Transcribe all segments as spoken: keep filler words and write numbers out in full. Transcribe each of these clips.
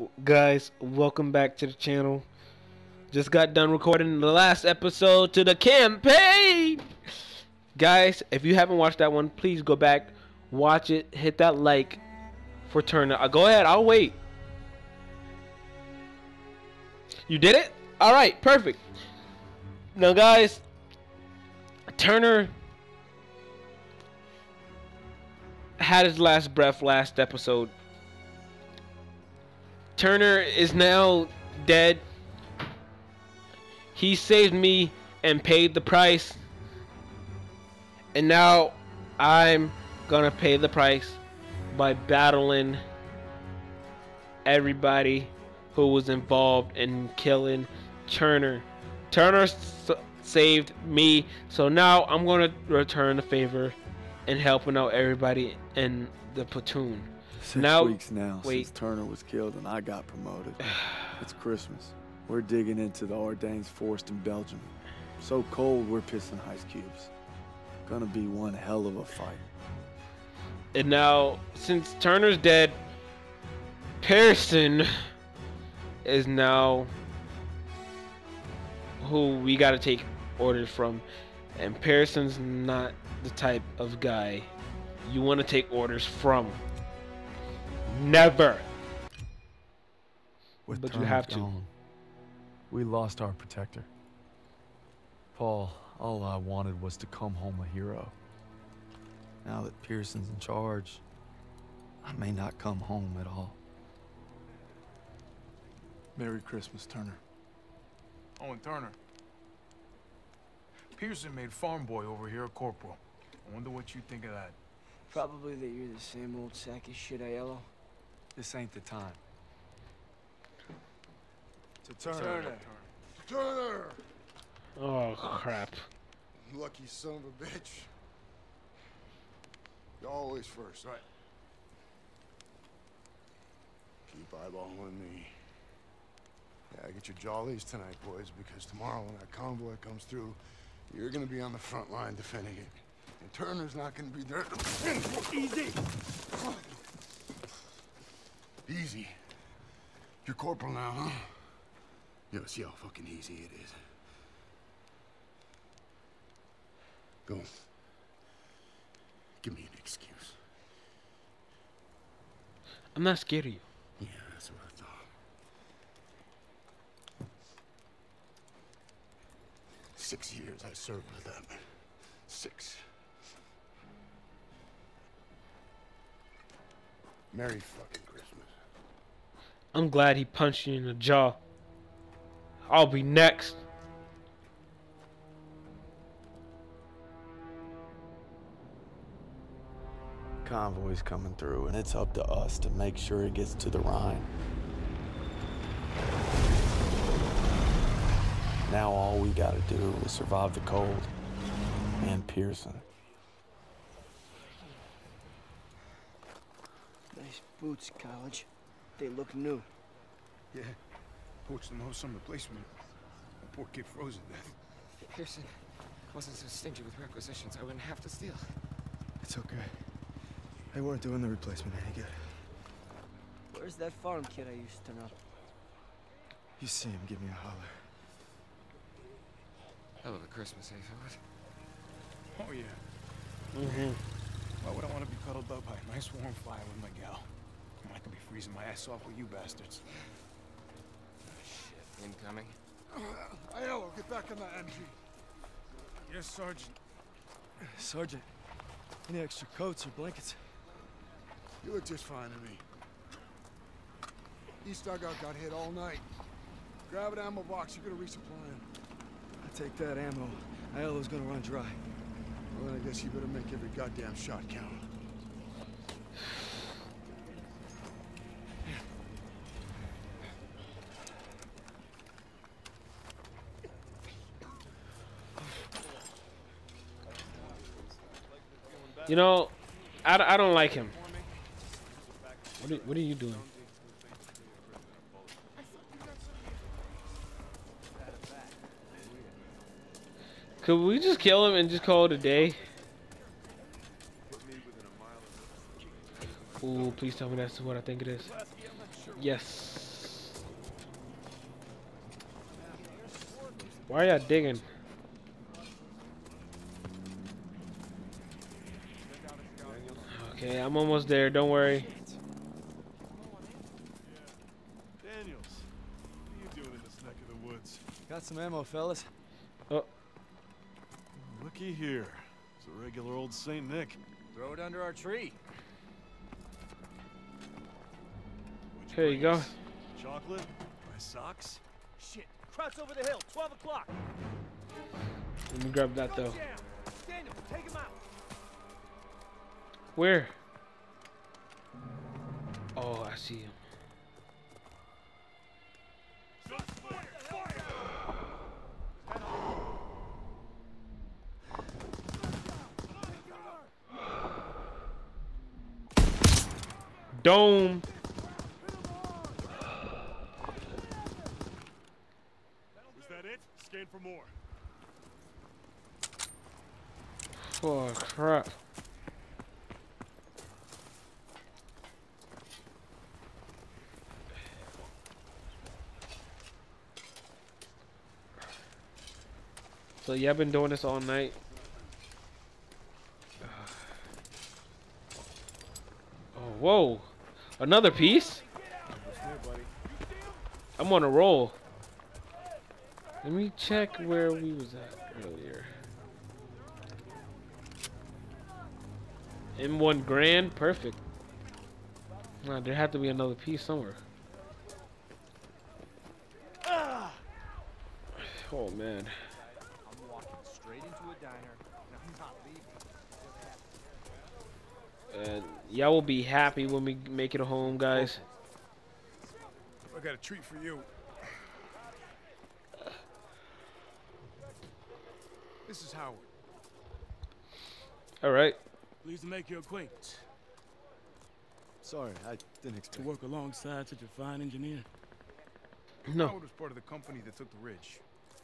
Guys, welcome back to the channel. Just got done recording the last episode to the campaign. Guys, if you haven't watched that one, please go back, watch it, hit that like for Turner. Uh, go ahead, I'll wait. You did it? Alright, perfect. Now guys, Turner had his last breath last episode. Turner is now dead. He saved me and paid the price. And now I'm gonna pay the price by battling everybody who was involved in killing Turner. Turner s saved me, so now I'm gonna return the favor and helping out everybody in the platoon. Six now, weeks now wait. since Turner was killed and I got promoted. It's Christmas. We're digging into the Ardennes forest in Belgium. So cold we're pissing ice cubes. Gonna be one hell of a fight. And now, since Turner's dead, Pearson is now who we gotta take orders from. And Pearson's not the type of guy you want to take orders from. Never. With But you Turner have to. gone, we lost our protector. Paul, all I wanted was to come home a hero. Now that Pearson's in charge, I may not come home at all. Merry Christmas, Turner. Oh, and Turner. Pearson made farm boy over here a corporal. I wonder what you think of that. Probably that you're the same old sack of shit, Aiello. This ain't the time. To Turner. Turner. Turner! Oh crap. Lucky son of a bitch. You're always first. Right. Keep eyeballing me. Yeah, get your jollies tonight, boys, because tomorrow when that convoy comes through, you're gonna be on the front line defending it. And Turner's not gonna be there. Easy! Easy. You're corporal now, huh? Yo, see how fucking easy it is. Go. Give me an excuse. I'm not scared of you. Yeah, that's what I thought. Six years I served with them. Six. Merry fucking Christmas. I'm glad he punched you in the jaw. I'll be next. Convoy's coming through and it's up to us to make sure it gets to the Rhine. Now all we gotta do is survive the cold and Pearson. Nice boots, College. They look new. Yeah. Poached them home some replacement. That poor kid froze to death. Pearson wasn't so stingy with requisitions. I wouldn't have to steal. It's okay. They weren't doing the replacement any good. Where's that farm kid I used to know? You see him, give me a holler. Hell of a Christmas, eh, Philip? Oh, yeah. Mm-hmm. Why would I want to be cuddled up by a nice warm fire with my gal? When I could be freezing my ass off with you bastards. Shit. Incoming. Aiello, get back on that M G. Yes, Sergeant. Sergeant, any extra coats or blankets? You look just fine to me. East dugout got hit all night. Grab an ammo box, you're gonna resupply him. I take that ammo. Aiello's gonna run dry. Well, then I guess you better make every goddamn shot count. You know, I, I don't like him. What are, what are you doing? Could we just kill him and just call it a day? Ooh, please tell me that's what I think it is. Yes. Why are y'all digging? Okay, I'm almost there. Don't worry. Daniels, what are you doing in this neck of the woods? Got some ammo, fellas? Oh, Looky here. It's a regular old Saint Nick. Throw it under our tree. Which here you go. brings chocolate, my socks. Shit. Kraut's over the hill. twelve o'clock. Let me grab that though. Daniel, take him out. Where? Oh, I see him. Dome. Was that it? Scan for more. Oh crap. So yeah, I've been doing this all night. Oh, whoa. Another piece? I'm on a roll. Let me check where we was at earlier. M one grand, perfect. Nah, there had to be another piece somewhere. Oh man. I'm walking straight into a diner, and I'm not leaving. And y'all will be happy when we make it home, guys. I got a treat for you. This is Howard. All right. Pleased to make your acquaintance. Sorry, I didn't To expect. work alongside such a fine engineer. No. Howard was part of the company that took the ridge.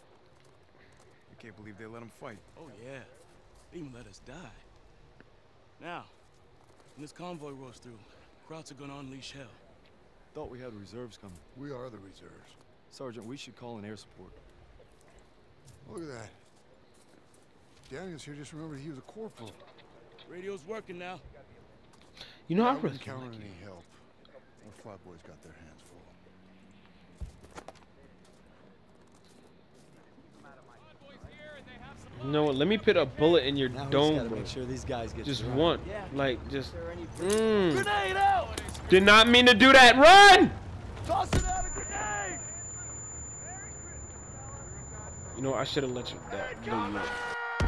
I can't believe they let him fight. Oh yeah, they even let us die. Now, when this convoy rolls through, Krauts are gonna unleash hell. Thought we had reserves coming. We are the reserves. Sergeant, we should call in air support. Look at that. Daniels here just remembered he was a corporal. Radio's working now. You know, I I really wouldn't feel count like on you. any help. Our flatboys got their hands full. You know what? Let me put a bullet in your Now we just dome, gotta bro. make sure these guys get Just to one. Yeah. Like, just. Is there any Mm. grenade out? Did not mean to do that. Run! Toss it out a grenade! You know, I should have let you. That blow you up.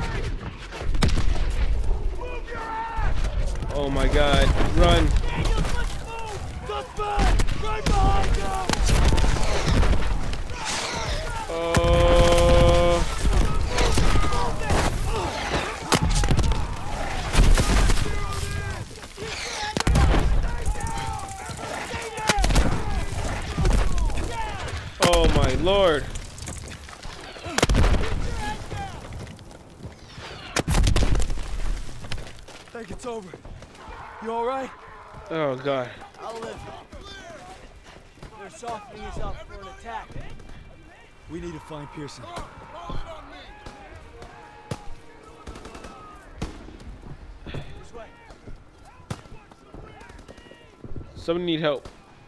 Oh my God! Run! Daniels, let's move! Suspect! Right behind you! Oh. Oh my Lord! Think it's over. You alright? Oh God! I'll live. They're softening us up for an attack. We need to find Pearson. This way. Somebody need help.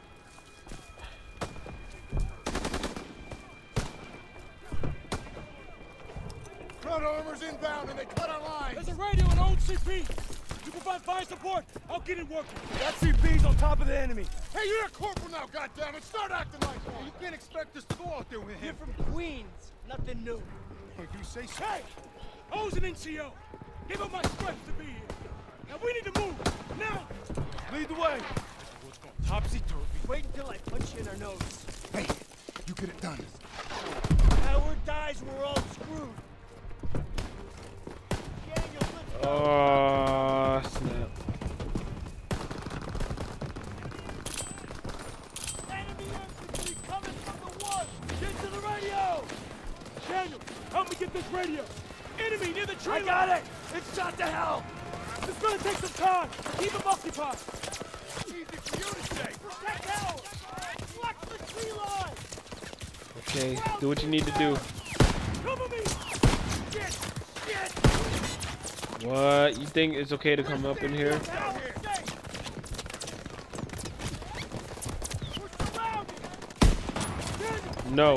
Front armor's inbound and they cut our lines. There's a radio and old C P. You provide fire support. I'll get it working. That C P's on top of the enemy. Hey, you're a corporal now, goddammit! Start acting like one! You can't expect us to go out there with You're him. from Queens. Nothing new. If you say so. Hey! I was an N C O. Give up my strength to be here. Now we need to move. Now! Lead the way. What's going topsy-turvy? Wait until I punch you in our nose. Hey, you get it done. Howard dies, we're all screwed. Daniel, let's go. Oh snap! Enemy infantry coming from the woods. Get to the radio. Daniel, help me get this radio. Enemy near the tree I line. got it. It's shot to hell. It's gonna take some time. Keep them occupied. Easy for you to say. Protect Howard. Flex the tree line. Okay, do what you need to do. What? You think it's okay to come up in here? No.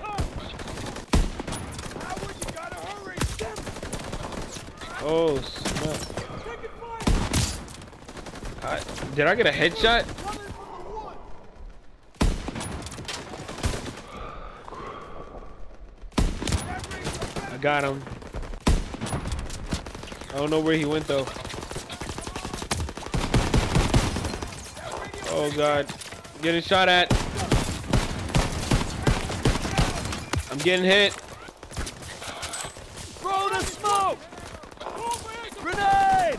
Oh snap! I, did I get a headshot? I got him. I don't know where he went though. Oh god, getting shot at. I'm getting hit. Throw the smoke! Grenade!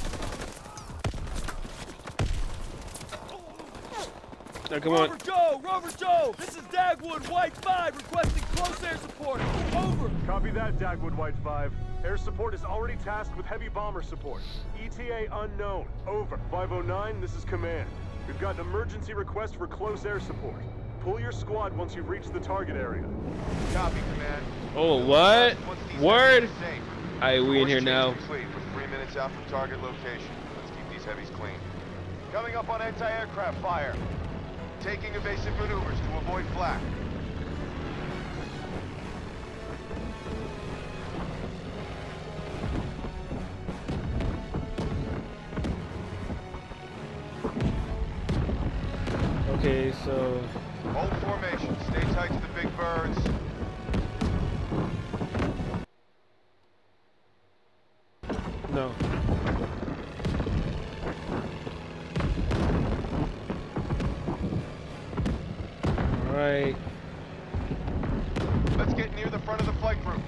Now, come on. Rover Joe! Rover Joe! This is Dagwood, White five, requesting close air support. Over! Copy that, Dagwood, White five. Air support is already tasked with heavy bomber support. E T A unknown. Over. five oh nine, this is command. We've got an emergency request for close air support. Pull your squad once you've reached the target area. Copy, command. Oh, what? Word? Alright, we in here now. Complete. We're three minutes out from target location. Let's keep these heavies clean. Coming up on anti-aircraft fire. Taking evasive maneuvers to avoid flak. Okay, so Hold formation. Stay tight to the big birds. no. Alright. Let's get near the front of the flight group.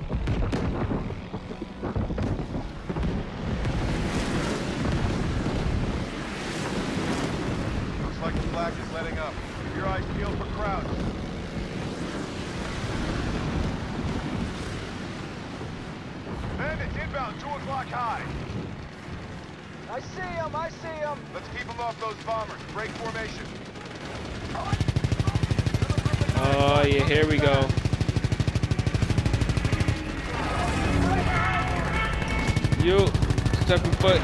Looks like the flag is letting up. Keep your eyes peeled for crowds. Bandits inbound, two o'clock high. I see him, I see him. Let's keep them off those bombers. Break formation. Oh yeah, here we go. You stepping foot.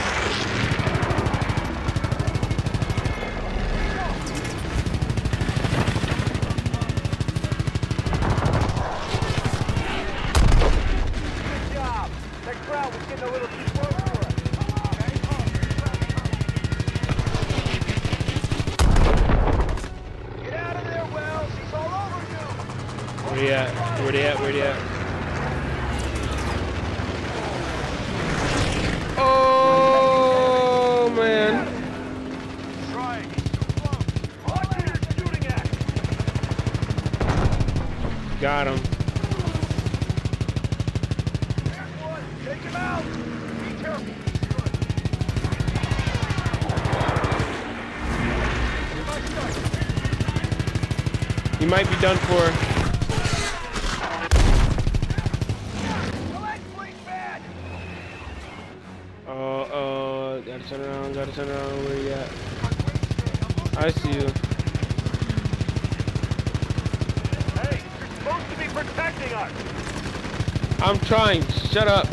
Good job. That crowd was getting a little too close for us. Get out of there, Wells. He's all over you. Where they at? Where they at? Where they at? Oh man. Trying. Watch who you're shooting at. Got him. Take him out. Be careful. He might be done for. Uh, uh, gotta turn around, gotta turn around, where you at? I see you. Hey, you're supposed to be protecting us! I'm trying, shut up.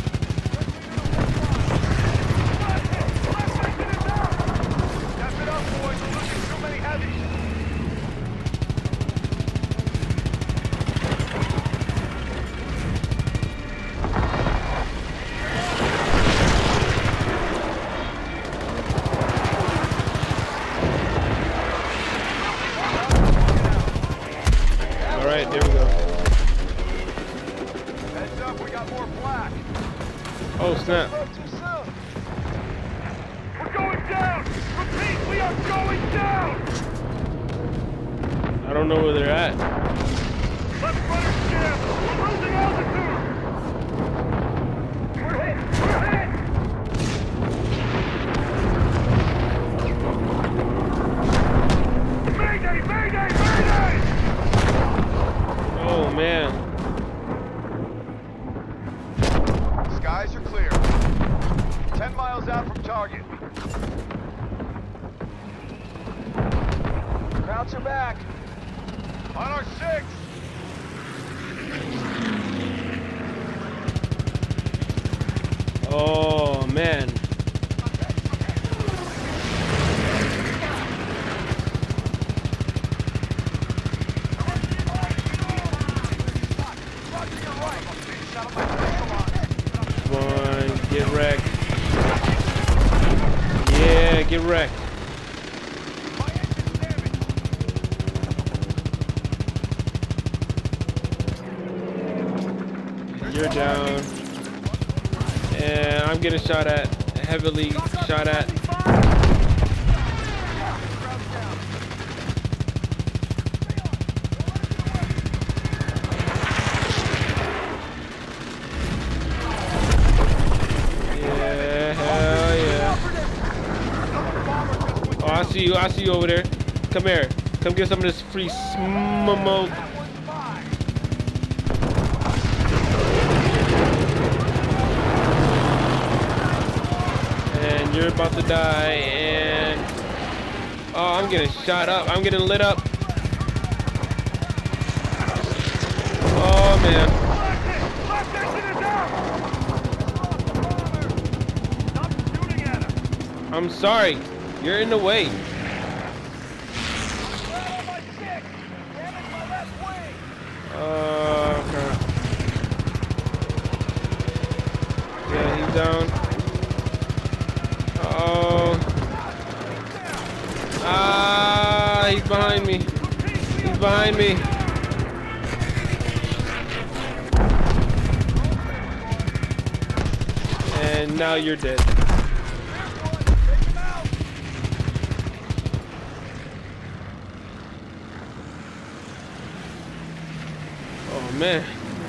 Step it up, boys. We're losing too many heavies. Alright, there we go. Heads up, we got more flak. Oh, snap. Too soon. We're going down! Repeat, we are going down! I don't know where they're at. Left rudder jam! We're losing altitude! We're hit! We're hit! Mayday! Mayday! Mayday! Oh, man. Skies are clear. Ten miles out from target. Krauts are back. On our six. Oh. wrecked. You're down. And I'm getting shot at. Heavily shot at. Yeah, hell yeah. Oh, I see you. I see you over there. Come here. Come get some of this free smoke. And you're about to die. And oh, I'm getting shot up. I'm getting lit up. Oh man. I'm sorry. You're in the way. Uh, okay. Yeah, he's down. Oh. Ah, he's behind me. He's behind me. And now you're dead. Oh man.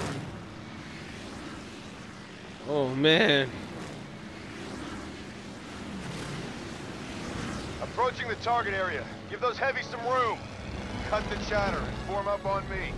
Oh man. Approaching the target area. Give those heavies some room. Cut the chatter and form up on me.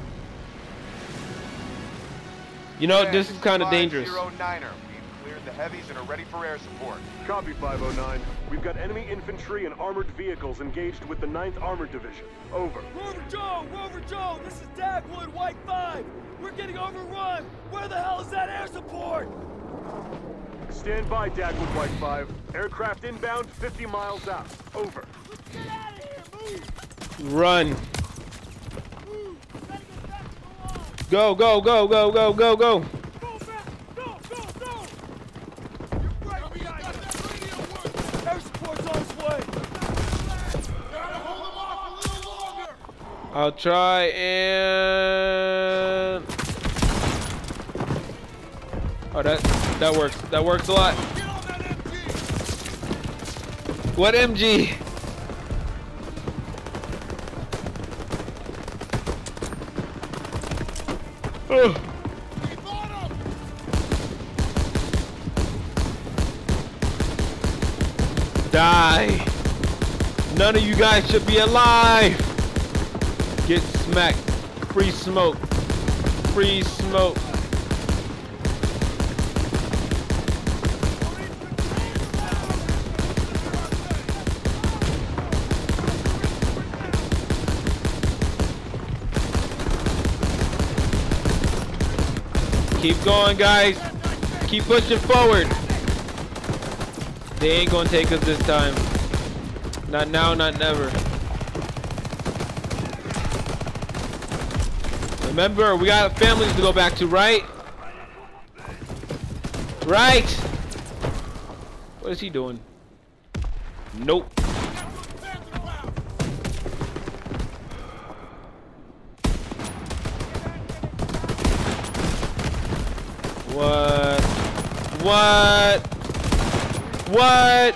You know, this is kind of dangerous. five oh niner. We've cleared the heavies and are ready for air support. Copy, five oh nine. We've got enemy infantry and armored vehicles engaged with the ninth Armored Division. Over. Rover Joe! Rover Joe! This is Dagwood, White five! We're getting overrun! Where the hell is that air support? Stand by, Dagwood, White five. Aircraft inbound, fifty miles out. Over. Let's get out of here! Move! Run. Move! Gotta get back to the line! Go, go, go, go, go, go, go. Go fast! Go, go, go! You're right behind us! Air support's on its way! Gotta hold them off a little longer! I'll try and... Oh, that that works. That works a lot. Get on that M G! What M G? Oh. Die. None of you guys should be alive. Get smacked. Free smoke. Free smoke. Keep going, guys. Keep pushing forward. They ain't gonna take us this time. Not now, not never. Remember, we got families to go back to, right? Right. What is he doing? Nope. What? What? What?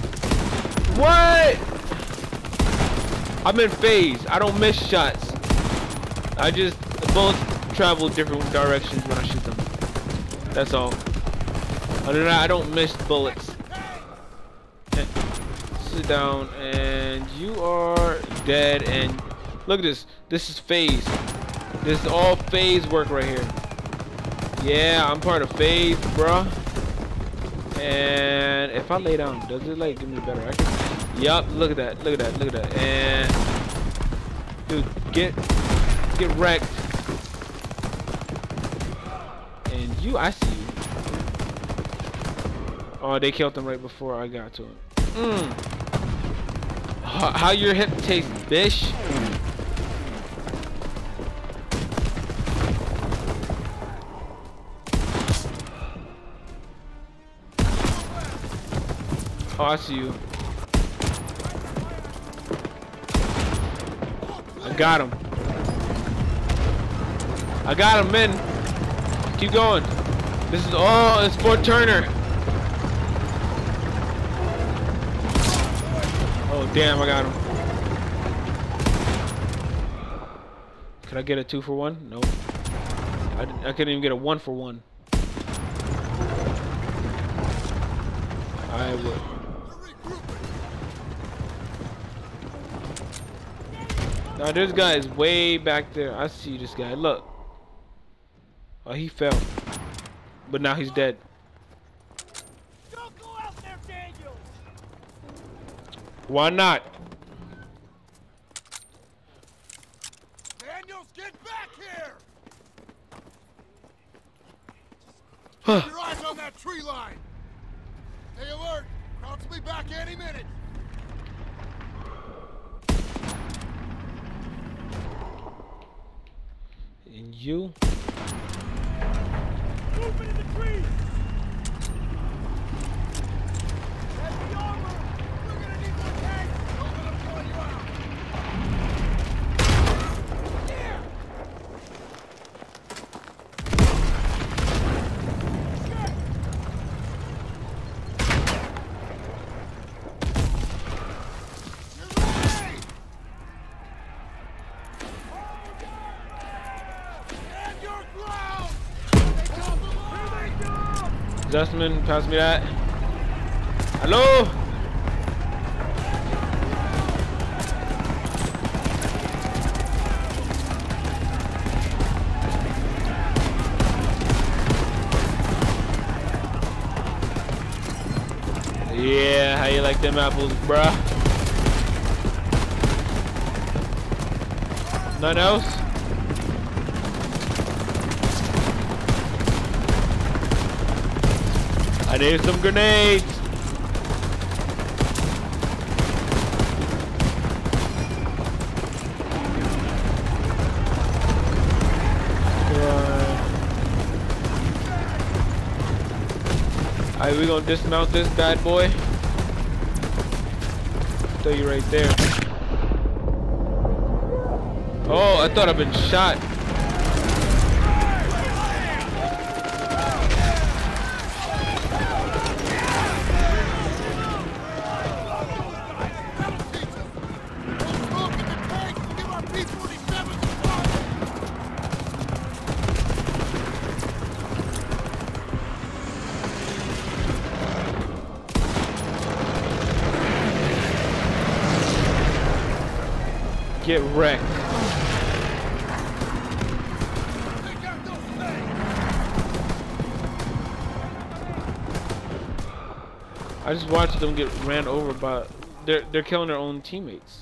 What? I'm in phase. I don't miss shots. I just, the bullets travel different directions when I shoot them. That's all. Other than that, I don't miss bullets. Okay. Sit down, and you are dead. And look at this. This is phase. This is all phase work right here. Yeah, I'm part of phase, bruh. And if I lay down, does it like give me better action? Yup, look at that, look at that, look at that. And dude, get get wrecked. And you, I see you. Oh, they killed him right before I got to him. Mm. How, how your hip tastes, bish? Oh, I see you. I got him. I got him, men. Keep going. This is all. It's Fort Turner. Oh damn! I got him. Could I get a two for one? Nope. I, I couldn't even get a one for one. I would. Now this guy is way back there. I see this guy. Look. Oh, he fell. But now he's dead. Don't go out there, Daniel. Why not? Daniels, get back here! Huh. Keep your eyes on that tree line. Stay alert. Krauts will be back any minute. And you? Moving in the trees. Heavy armor. We're gonna need more tanks. Don't let them pull you out. Here. Dustman, pass me that. Hello? Yeah, how you like them apples, bruh? Nothing else? I need some grenades. Alright, we gonna dismount this bad boy. Throw you right there. Oh, I thought I'd been shot. Get wrecked. I just watched them get ran over by. They're they're killing their own teammates.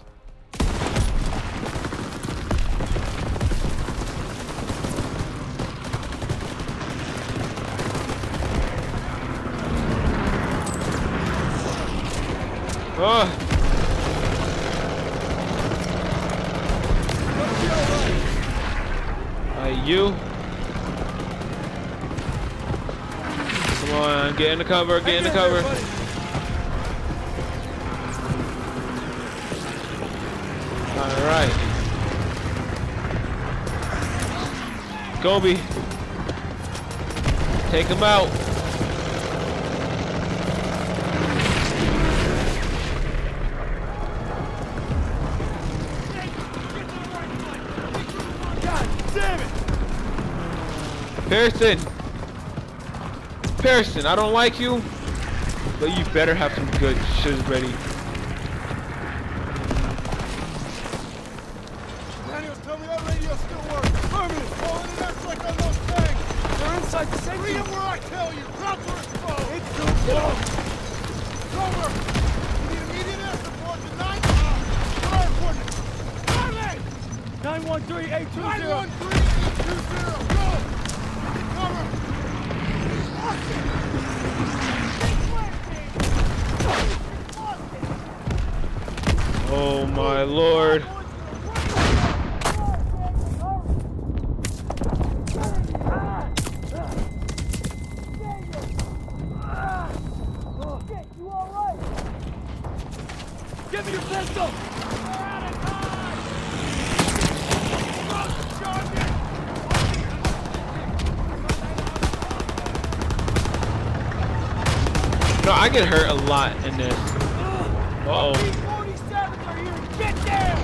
Oh. You come on, get in the cover, get in the cover. All right, Gobi, take him out. God damn it! Pearson! Pearson, I don't like you, but you better have some good shiz ready. Daniels, tell me that radio still works. Affirmative. Falling in that like on those tanks. They're inside the safety. Read them where I tell you. Krauts are exposed. It's too close. Over. We need immediate air support to nine. Fire coordinates. Charlie! nine one three eight two zero. nine one three eight two zero. Go! Cover! Oh my lord. Give me your pistol! I get hurt a lot in this. Uh oh. B forty-sevens are here. Get there!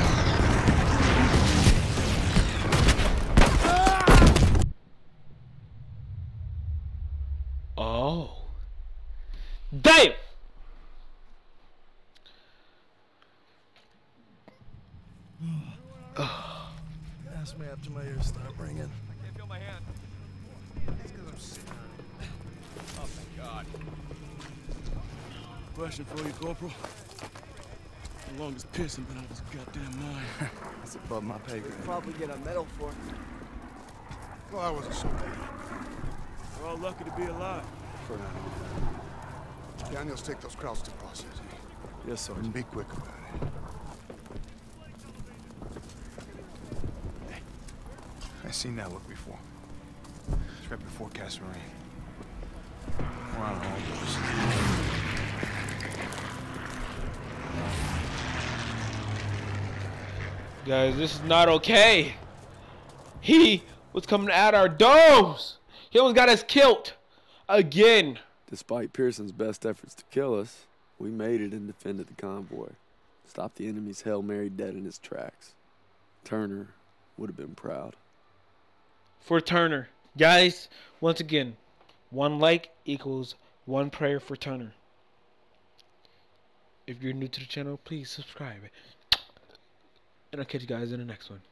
Oh. Damn! Ask me after my ears start ringing. I can't feel my hand. It's because I'm sitting on it. Oh, thank God. Question for you, Corporal. How long has Pearson been out of his goddamn mind? That's above my pay grade. Probably get a medal for it. Well, I wasn't so bad. We're all lucky to be alive. For now. Daniels, take those crowds to processing. Yes, sir. And be quick about it. Hey, I've seen that look before. It's right before Casserine. We're on all those. Guys, this is not okay. He was coming at our domes. He almost got us killed. Again. Despite Pearson's best efforts to kill us, we made it and defended the convoy. Stopped the enemy's Hail Mary dead in his tracks. Turner would have been proud. For Turner. Guys, once again, one like equals one prayer for Turner. If you're new to the channel, please subscribe. And I'll catch you guys in the next one.